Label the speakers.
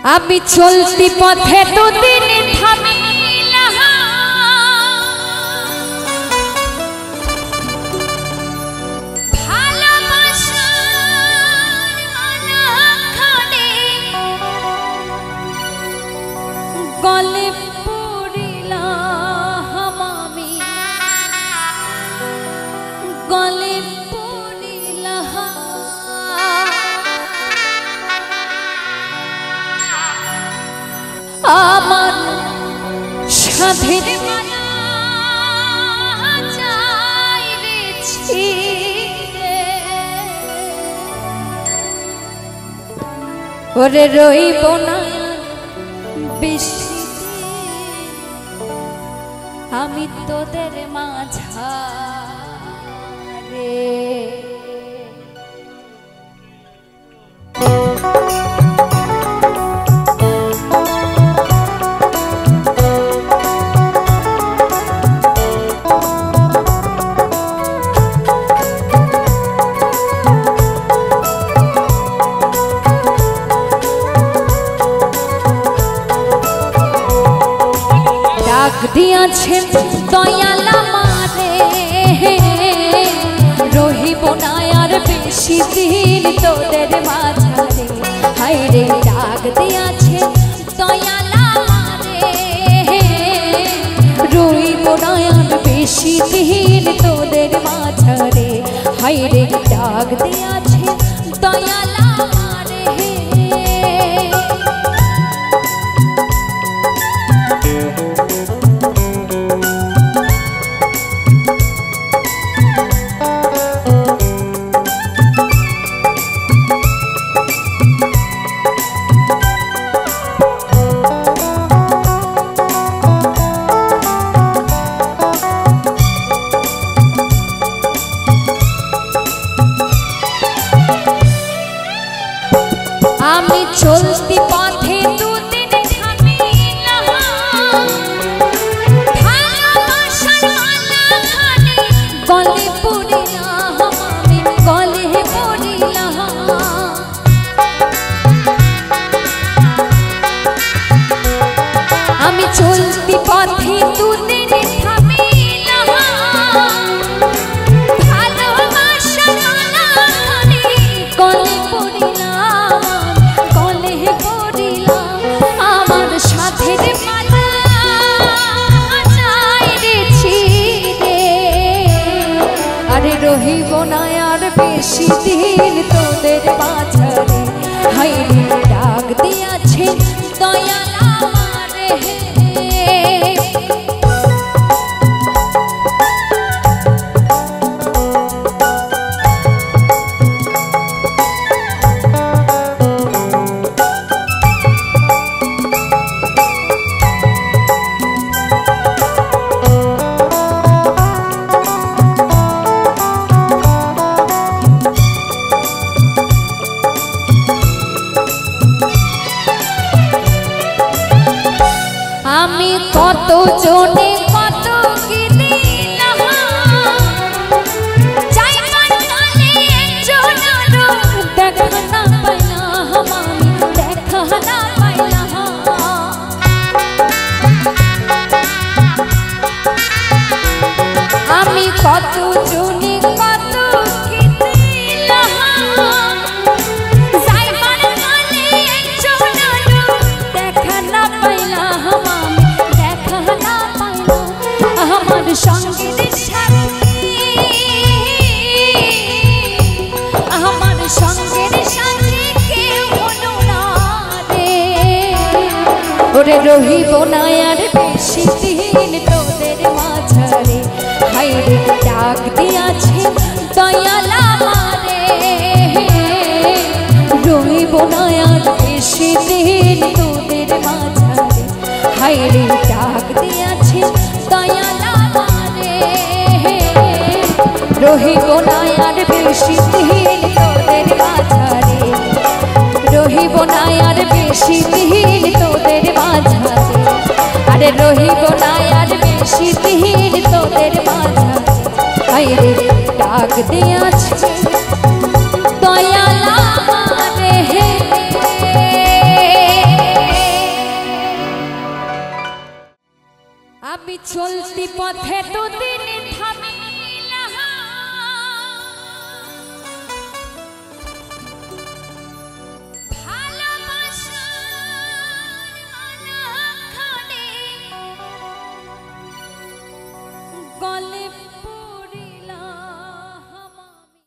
Speaker 1: আমি চলতি পথে দুদিন থামিলা ভালোবাসার মালাখানে গলে পড়িলাম আমি গলে আমার সাধের মালা চাইছি ওরে রইব না বেশি আমি তোদের মাঝারে দিয়াছেন দয়াল আমারে রহিব না আর বেশি দিন তোদের মাঝারে হায়রে ডাক দিয়াছেন দয়াল আমারে রহিব না আর বেশি দিন তোদের মাঝারে হায়রে ডাক দিয়াছেন দয়াল আমারে আমি চলতি পথে দুদিন থামিলাম ভালোবাসার মালাখানে গলে পড়িলাম আমি গলে পড়িলাম আমি চলতি পথে দুদিন থামিলাম ভালোবাসার মালাখানে গলে পড়িলাম রহিব না আর বেশি দিন তোদের মাঝারে হায়রে ডাক দিয়াছে দয়াল আমারে আমি কত জনে কত কি দিলাম যাইবার কালে একজনেরও দেখা না পাইলাম আমি দেখা না পাইলাম আমি কত জনে কত কি দিলাম যাইবার কালে একজনেরও দেখা না পাইলাম আমার সঙ্গের সাথী আমার সঙ্গের সাথী কেউ হলো না রে ওরে রহিব না আর বেশি দিন তোদের মাঝারে হায়রে ডাক দিয়াছে দয়াল আমারে রহিব না আর বেশি দিন তোদের মাঝারে হায়রে ডাক দিয়াছে দয়াল আমারে রহিব না আর বেশি দিন তোদের মাঝারে রহিব না আর বেশি দিন তোদের মাঝারে আরে রহিব না আর বেশি দিন তোদের মাঝারে হায়রে ডাক দিয়াছে দয়াল আমারে চলতি পথে দুদিন